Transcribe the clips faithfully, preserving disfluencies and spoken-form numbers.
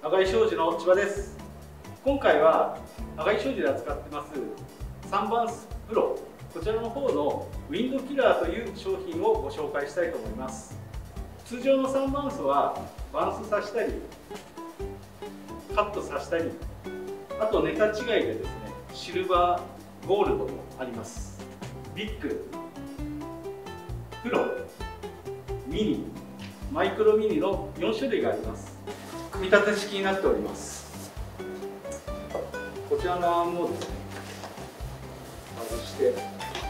羽貝商事の千葉です。今回は羽貝商事で扱ってますサンバンスプロ、こちらの方のウィンドキラーという商品をご紹介したいと思います。通常のサンバンスはバンスさしたりカットさしたり、あとネタ違いでですねシルバーゴールドもあります。ビッグ、プロ、ミニ、マイクロミニのよん種類があります。組み立て式になっております。こちらのアームをですね外して、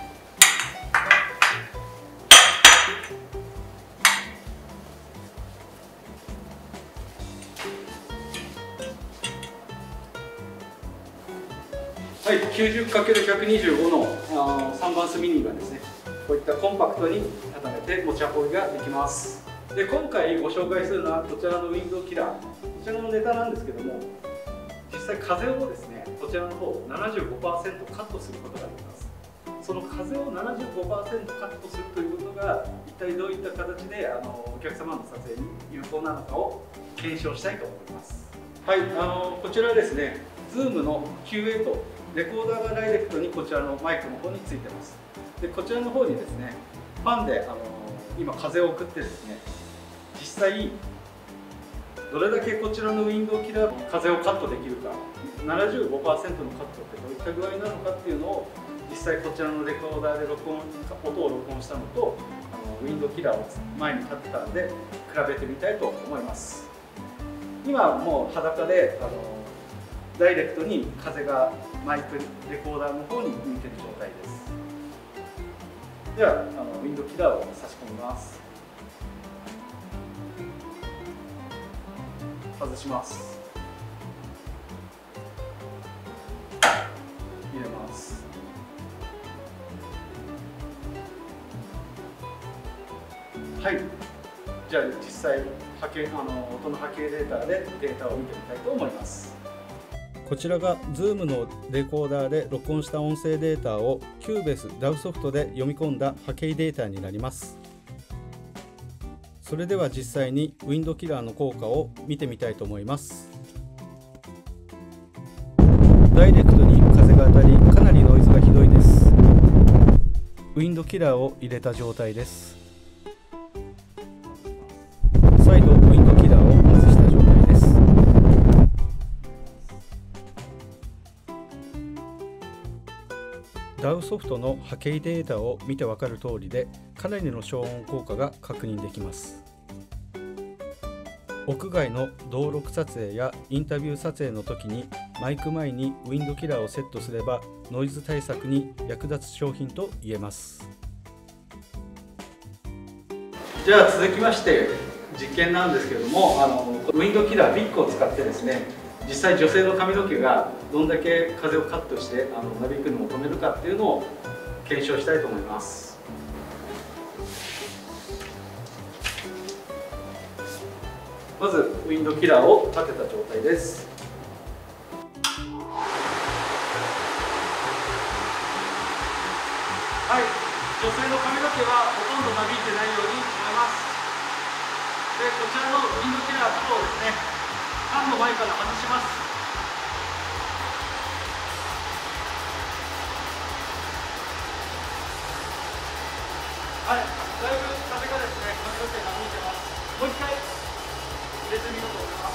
はい、きゅうじゅうかけるひゃくにじゅうご のあサンバンスミニがですねこういったコンパクトに畳めて持ち運びができます。で今回ご紹介するのはこちらのウィンドウキラー、こちらのネタなんですけども、実際風をですねこちらの方 ななじゅうごパーセント カットすることができます。その風を ななじゅうごパーセント カットするということが一体どういった形であのお客様の撮影に有効なのかを検証したいと思います。はい、あのこちらはですね Zoom の キューエー とレコーダーがダイレクトにこちらのマイクの方についてます。でこちらの方にですねファンであの今風を送ってですね、実際どれだけこちらのウィンドウキラー風をカットできるか、 ななじゅうごパーセント のカットってどういった具合なのかっていうのを実際こちらのレコーダーで録音音を録音したのとあのウィンドウキラーを前に立ってたので比べてみたいと思います。今もう裸であのダイレクトに風がマイクレコーダーの方に向いている状態です。ではあのウィンドウキラーを差し込みます。外します。入れます。はい、じゃあ実際波形あの音の波形データでデータを見てみたいと思います。 こちらが Zoom のレコーダーで録音した音声データを キューベース ダウ ソフトで読み込んだ波形データになります。それでは実際にウィンドキラーの効果を見てみたいと思います。ダイレクトに風が当たりかなりノイズがひどいです。ウィンドキラーを入れた状態です。再度ウィンドキラーを外した状態です。ダウ ソフトの波形データを見てわかる通りでかなりの消音効果が確認できます。屋外の道録撮影やインタビュー撮影の時にマイク前にウィンドキラーをセットすればノイズ対策に役立つ商品と言えます。 じゃあ続きまして実験なんですけれども、あのウィンドキラービッグを使ってですね実際女性の髪の毛がどんだけ風をカットしてあのなびくのを止めるかっていうのを検証したいと思います。まずウィンドキラーを立てた状態です。はい、女性の髪の毛はほとんどなびいてないように思います。でこちらのウィンドキラープロをですねファンの前から外します。はい、だいぶ風がですね、髪の毛が見えてます。もう一回入れてみようと思います。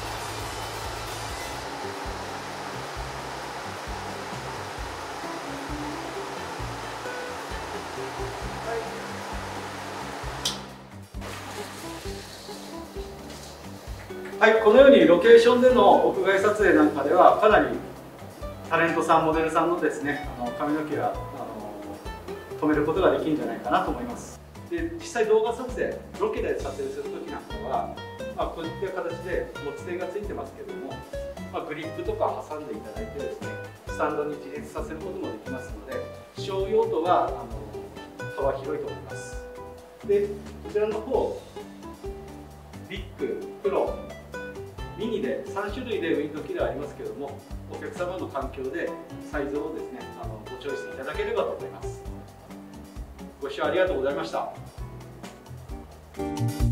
はい、はい、このようにロケーションでの屋外撮影なんかではかなりタレントさん、モデルさんのですね、あの髪の毛が止めることができるんじゃないかなと思います。で実際動画撮影、ロケで撮影するときなんかは、まあ、こういった形で持ち手がついてますけども、まあ、グリップとか挟んでいただいてですねスタンドに自立させることもできますので使用用途はあの幅広いと思います。でこちらの方ビッグ、プロ、ミニでさん種類でウィンドキラーありますけども、お客様の環境でサイズをですねあのごチョイスいただければと思います。ご視聴ありがとうございました。